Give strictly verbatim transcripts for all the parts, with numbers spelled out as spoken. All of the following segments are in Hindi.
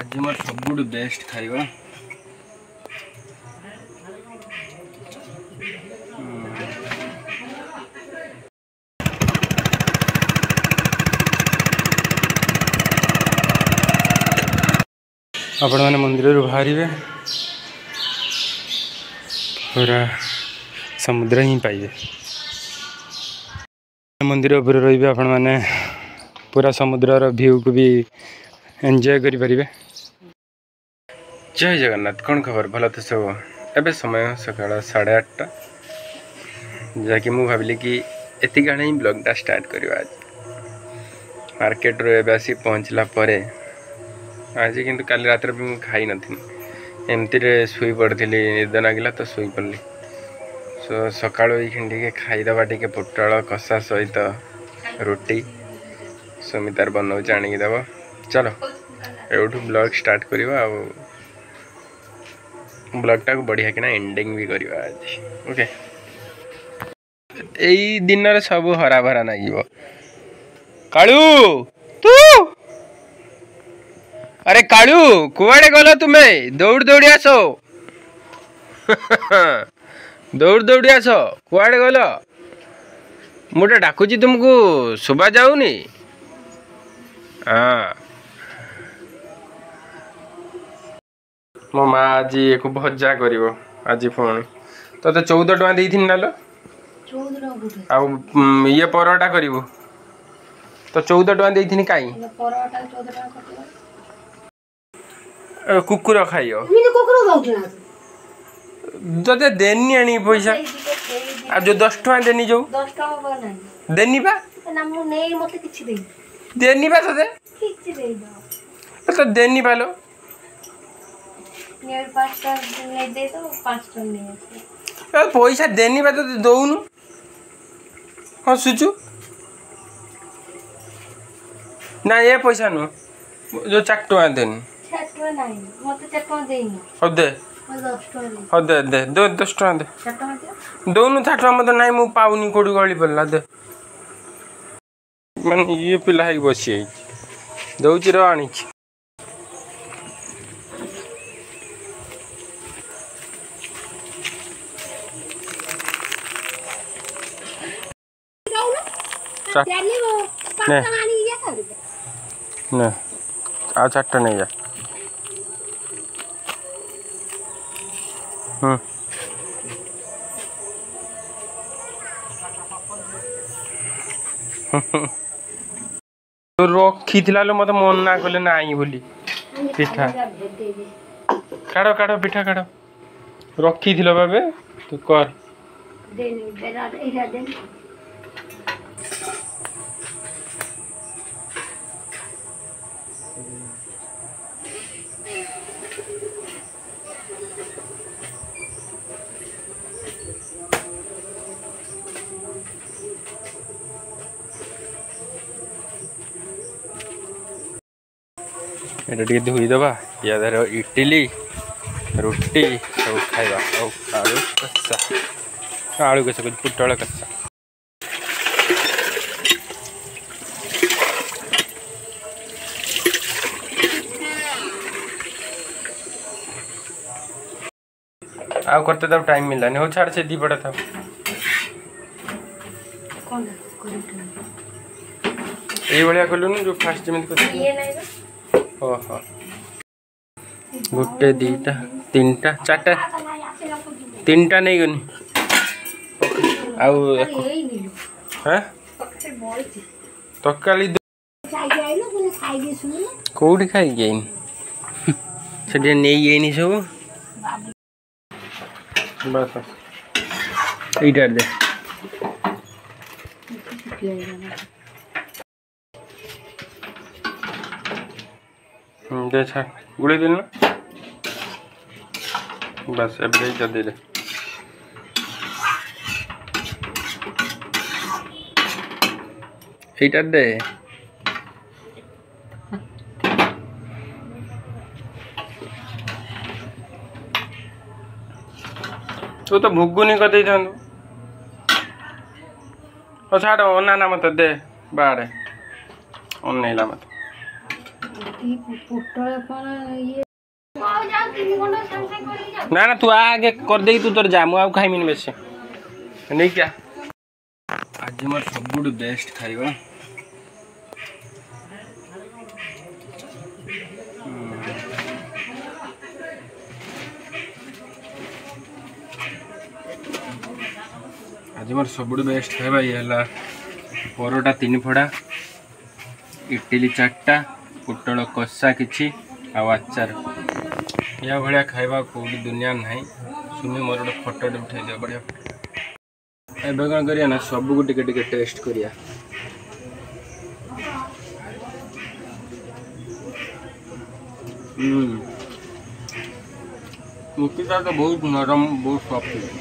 आज मोर सब बेस्ट खाइबा आपण मैंने मंदिर बाहर पूरा समुद्र ही पाइबे मंदिर उपर रही आपण मैंने पूरा समुद्र व्यू को भी एंजॉय करि परिबे। जय जगन्नाथ। कौन खबर भल तो सब एवं समय सकाल साढ़े आठटा जहाँकि मुझे भाविली कि एति गाने ही ब्लॉगटा स्टार्ट करवा आज मार्केट रो एबे आसी पहुँचला परे आज किंतु काली रात भी मुझे खाई नथी एमती रे सुई पड़ी निद लगिला तो सुई पड़ली सो सकाळु टे खाईदबा टे पोटल कषा सहित रोटी सुमितार बनाऊँ आणिकी देव चलो एठू ब्लॉग स्टार्ट करवा ब्लॉगटा को बढ़िया कि एंडिंग भी करवा आज ओके। यही दिन रे सब हरा भरा नागिबो। कालू तू अरे कालू कुआड़े गल तुम्हें दौड़ दौड़ी आसो दौड़ दौड़ी आस कुआड़े गल मुझे डाकुची तुमको शोभा जाऊनी। हाँ मो माँ आज एक भजा कर आज पुणी तो तो चौदह टଙ୍କା देती ना लो ये परोटा करू तो चौदह टଙ୍କା देती कहीं कुकुर खाइ ते देनी आनी पैसा आ जो दस टଙ୍କା देनी जो देनी बा देनी बा तो देनी पालो पैसा देनी बा तो दौनु हसुचु ना ये पैसा नु जो चार टଙ୍କା देनी हाँ दे हाँ दे दे दो दस टଙ୍କା दे दौनु चार टଙ୍କା मत ना मुझे पाऊनी कौटी गली पड़ा दे मैंने ये पिला है बसी दौची रो आनी ने आ चार्टा नहीं जा हम्म तो रखी लो मत मन ना कले ना बोली पिठा काढ़ काढ़ पिठा काढ़ रखी थी बाबे तू कर ये धोईदबा या इडली रोटी सब खाइबा आलू कसा आलू कसा पुटल कसा आ करते तब टाइम मिलला नहीं हो छाड़ से दी पड़ा था ये भाया कलु जो फास्ट जमी ओहो गोटे दीटा तीन टा चारटा तीन टा नहीं गनी आउ हैं तकाली कोठी खाई गई से नहीं गई सब बस इधर दे दे छा गुड़ी दिल ना बस अब जल्दी दे इधर दे तू तो भुगुनी कदे छाड़ अना ना मत दे बाड़े अनैला मत ना ना तू आगे कर दे तू तोर जा मु आ खाइमिन बेसी नहीं क्या आज मोर सबुठ बेस्ट खाइबा आज मोर सबुठ बेस्ट खाइबा ये हला परोटा तीन फड़ा इडली चारटा पोटल कषा किछि आ आचार या भाया खाइबा कोई दुनिया नहीं सुनी मोर गोटे फोटो उठाई दिया बढ़िया एबे कौन करिया ना सब को टिके टिके टेस्ट करिया हम्म मुक्तिटा तो बहुत नरम बहुत सॉफ्ट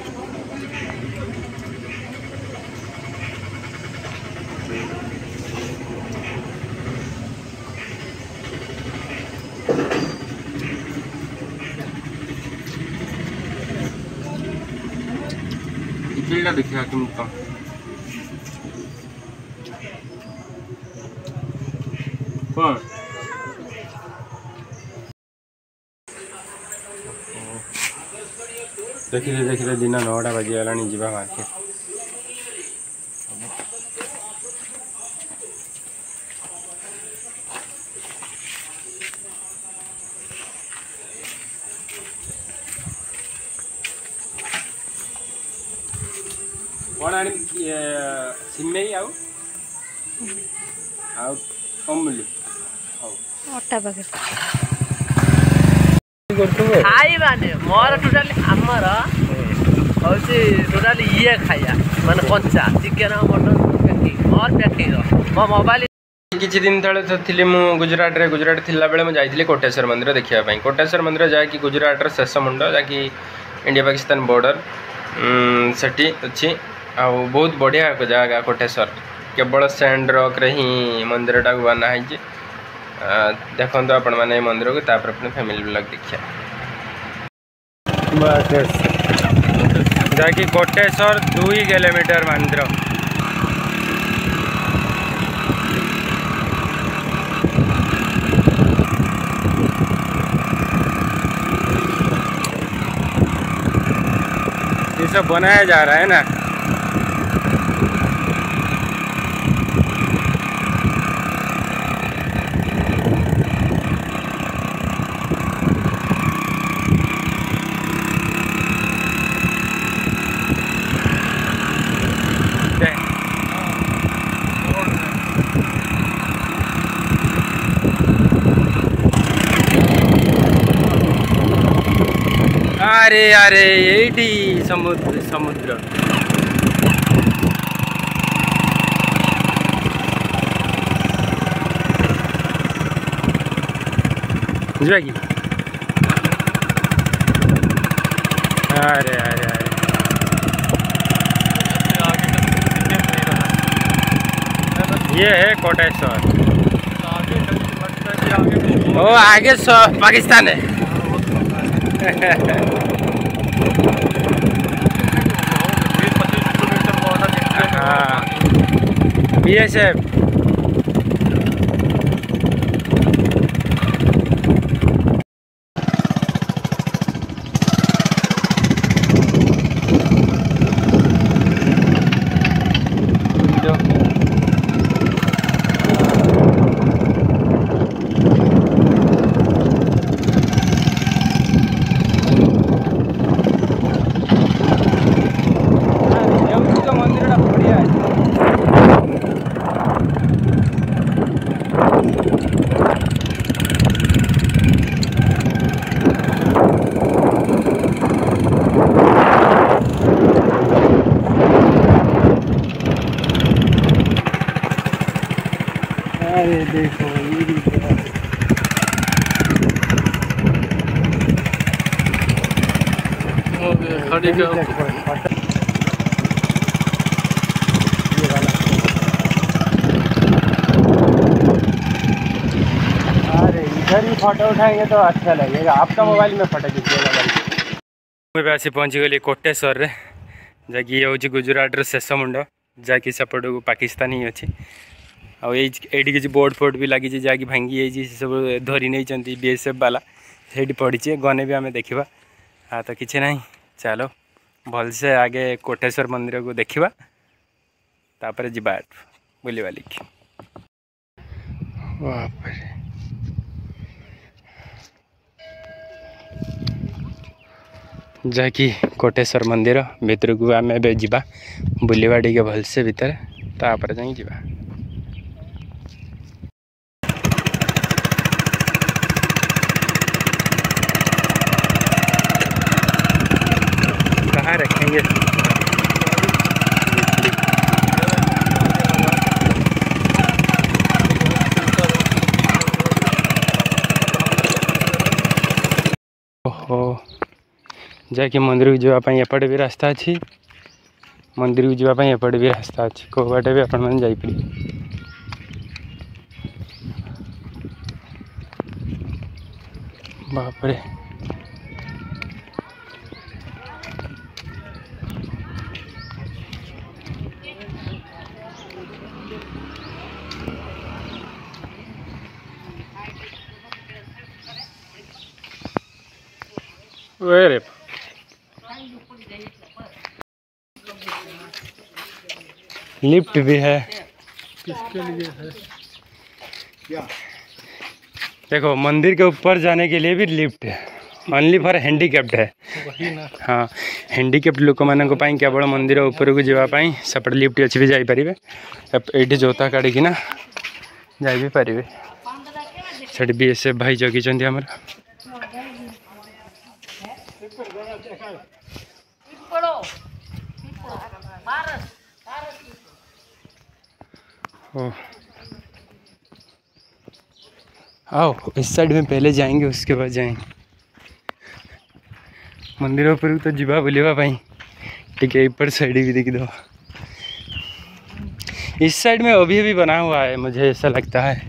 इडलीटा देखिए तुम तो कौन देखिए देखिए दिन नौटा बजीगला जा मार्केट कौन आनी सिमेई आउ आउ अमूल्य अट्टा पैकेट खाइबाने मोर टोटाली आमर हଉଛି टोटाली ये खाइया माने कंचा चिकन मटन पैकिंग और पैकिंग मो मोबाइल किछि दिन तळे तो थिले मु गुजरात रे गुजरात थिला बेले मु जाइथिले कोटेश्वर मंदिर देखिया पई कोटेश्वर मंदिर जाय कि गुजरात रे शेष मुंड जा कि इंडिया पाकिस्तान बॉर्डर सेठी अछि आ बहुत बढ़िया जगह कोटेश्वर केवल सैंड रॉक रे ही मंदिर टा बना है देखो आपण मैंने मंदिर को तापर अपने फैमिली ब्लॉग देखिया जाकि कोटेश्वर दुई किलोमीटर मंदिर ये सब बनाया जा रहा है ना अरे अरे ये समुद्र समुद्र बुझा कि अरे अरे अरे ये है कोटेश्वर ओ आगे पाकिस्तान है हाँ बी एस एफ अरे देखो खड़ी का अरे इधर ही फोटो उठाएंगे तो अच्छा लगेगा। आपका मोबाइल में फोटो खींचिएगा। मैं आसी पहुँची गली कोटेश्वर रे जैकि ये हूँ गुजरात शेष मुंड जहाँकि सेपट को पाकिस्तान ही अच्छी आईटी किसी बोर्ड फोर्ड भी लगी जहाँकि भांगी जाइए सब धरी नहीं बीएसएफ वाला से पड़ी गने भी आम देखा। हाँ तो किसी ना चलो भलसे आगे कोटेश्वर मंदिर को देखा तापर जी बुली बाली जहाँकि कोटेश्वर मंदिर भितर को आम ए जा बुलवा टे भलसे भितर तापर जा जा कहाँ रखेंगे ओहो जाकि मंदिर को जावाई एपटे भी रास्ता अच्छी मंदिर को जावाई एपटे भी रास्ता अच्छी कौ बाटे भी आपण मैंने जापरि बापरे रे लिफ्ट भी है किसके लिए है क्या देखो मंदिर के ऊपर जाने के लिए भी लिफ्ट है ओनली फॉर हैंडीकैप्ड है वही ना। हाँ हैंडीकैप्ड लोक मान केवल मंदिर ऊपर को जावाई सेपटे लिफ्ट अच्छी भी जापर ये जोता काढ़ी ना जा भी पारे से बीएसएफ भाई जगी आमर ओ आओ इस साइड में पहले जाएंगे उसके बाद जाएंगे मंदिर पर तो जीवा बुलवा भाई ठीक है ऊपर साइड भी देख दो इस साइड में अभी भी बना हुआ है मुझे ऐसा लगता है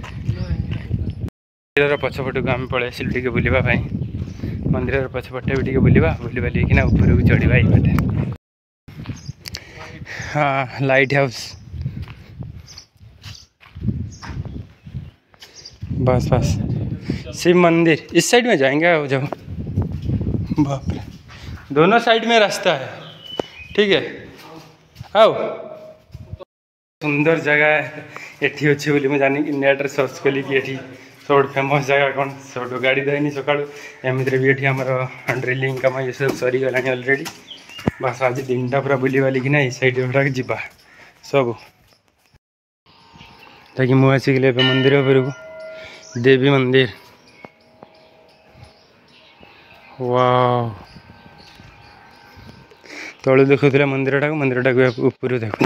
पछपट को आम पड़े सिल टे बुलवा भाई मंदिर पछपटे भी टे बुलवा बुली बाली कि ऊपर को चढ़ा ये बाटे हाँ लाइट हाउस बस बस शिव मंदिर इस साइड में जाएंगे जब बाप रे दोनों साइड में रास्ता है ठीक है आओ सुंदर जगह है एठी अच्छे बोली मुझे जानी नेट रे सर्च कली कि एठी सब फेमस जगह कौन सब गाड़ी देनी सका एमती भी ये आम ड्रिलिंग कम ये सब सरी गला अलरेडी बस आज दिन टा पूरा बुली बाली कि ना सैड गुड़ाक जा सब ताकि मुझे आसिक मंदिर उपरको देवी मंदिर वाह तलू देखुला मंदिर टाक मंदिर टाक ऊपर देखो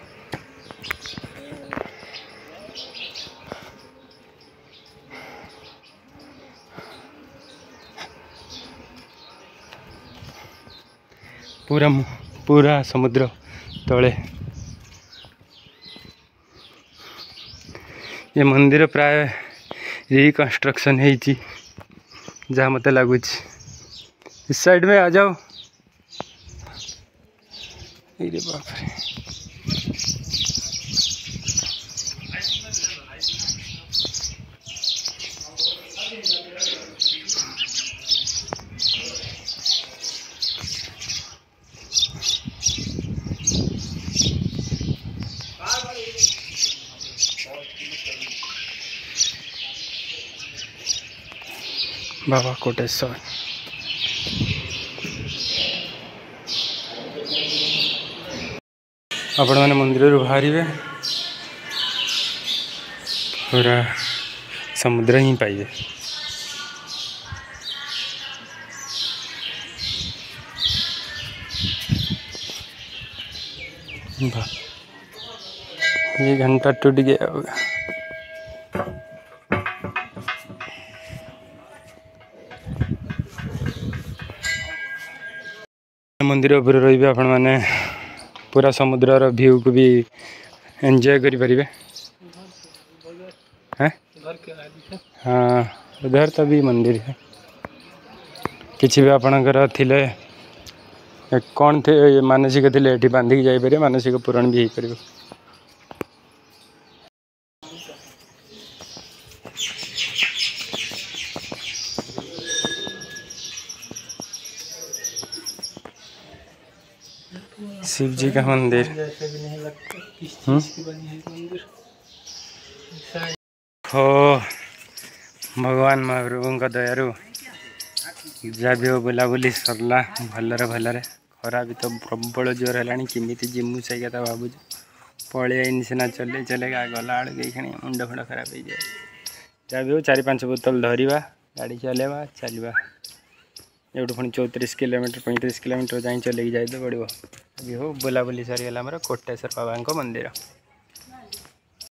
पूरा पूरा समुद्र तले ये मंदिर प्राय रिकंस्ट्रक्शन है जहाँ मत लगुच इस साइड में आ जाओ अरे बाप रे बाबा कोटेश्वर आपण मैंने मंदिर बाहर पूरा समुद्र ही पाइबे ये घंटा टूट गया होगा मंदिर उपर रही आपण मैंने पूरा समुद्र व्यू को भी एंजॉय करें हैं हाँ उधर तो भी मंदिर है किसी भी आपणकर थिले कौन थे मानसिक थिले बांधिक जापर मानसिक पूरण भी हो पार। शिव जी का मंदिर। हम्म? हो भगवान महाप्रभु का दयारु जहाँ भी हो बुलाबुली सरला भलरे भलरे। खरा भी तो प्रबल जोर है किमिति जिमु से कथा भावुँ पलि आईनी सीना चले चले गला आड़े मुंड फुंड खराब हो जाए। जहाँ भी हो चार पांच बोतल धरवा गाड़ी चलेवा चलवा एवं पुणी चौतीस किलोमीटर पैंतीस किलोमीटर जाए चल जाए तो पड़ो। अभी हो बुलाबुली सरीगला कोटेश्वर बाबा मंदिर।